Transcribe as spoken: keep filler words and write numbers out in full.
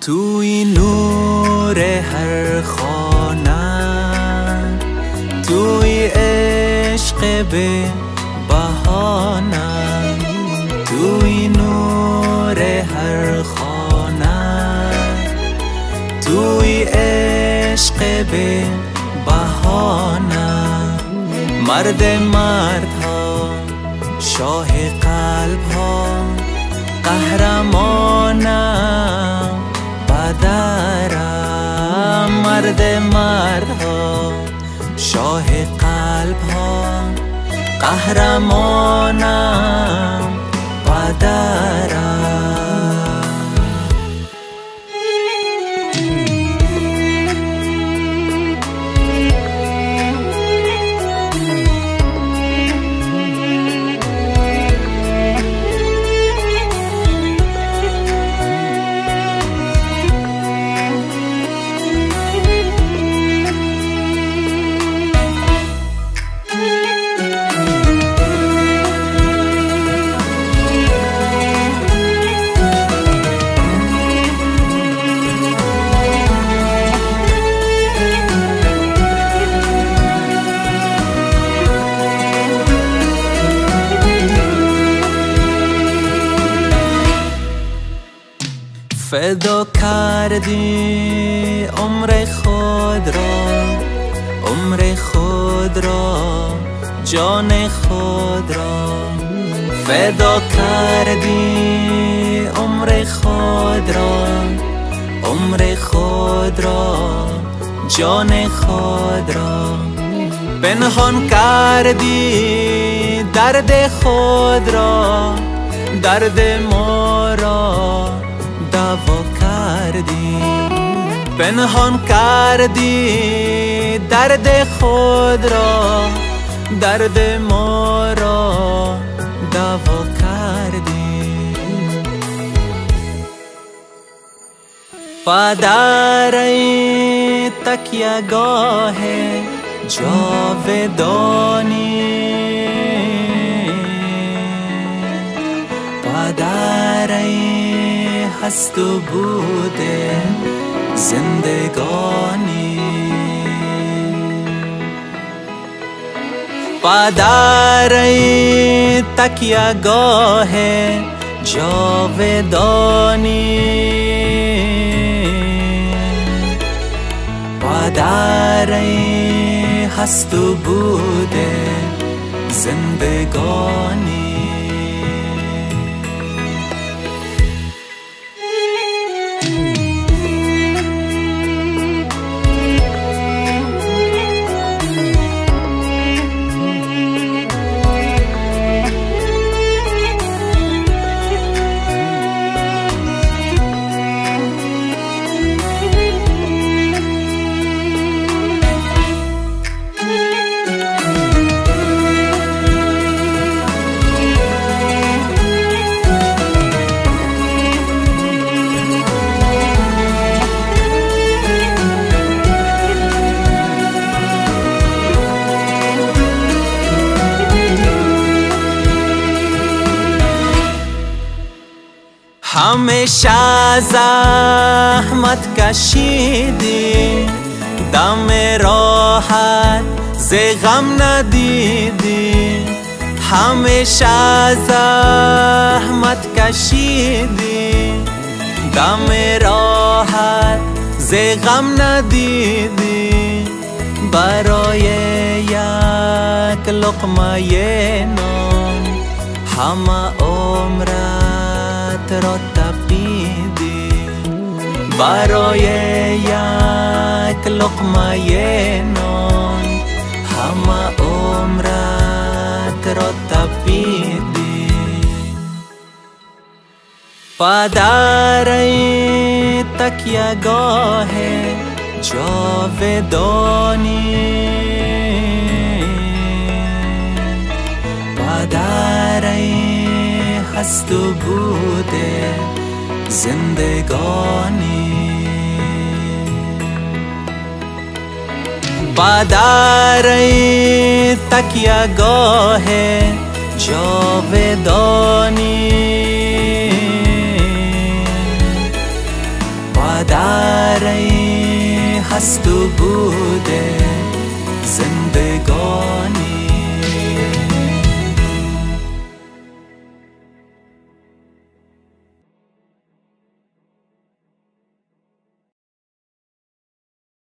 توی نور هر خانه، توی عشق به بهانه، توی نور هر خانه، توی عشق به بهانه. مرد مردها، شاه قلب ها، قهرمانم بدرم. مرد مردها، شاه قلب ها، قهرمانم بدرم. فدا کردی عمر خود را، عمر خود را، جان خود را. فدا کردی عمر خود را، عمر خود را، جان خود را. پنهان کردی درد خود را، درد ما را دوا کردی. پنهان کردی درد خود را، درد ما را دوا کردی. پدر ای تکیه گاه جاودانی، پدر ای هست و بوده زندگانی. پدر ای تکیه گاه جاودانی، پدر ای هست و بوده زندگانی. همیشه زحمت کشیدی، دم راحت ز غم ندیدی. همیشه زحمت کشیدی، دم راحت ز غم ندیدی. برای یک لقمه نان همه عمرت را تپیدی. برای یک لقمه نان همه عمرت را تپیدی. پدر ای تکیه گاه جاودانی، پدر ای هست و بوده زندگانی. پدر ای تکیه گاه جاودانی، هست و بوده